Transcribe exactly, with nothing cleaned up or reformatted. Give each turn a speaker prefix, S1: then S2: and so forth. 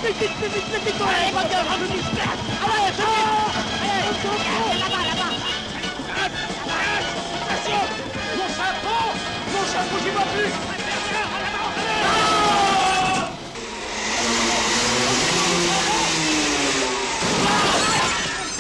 S1: Plus vite, plus vite, plus vite. Allez, bonne gueule, rajoute une place. Allez, allez, allez, la balle.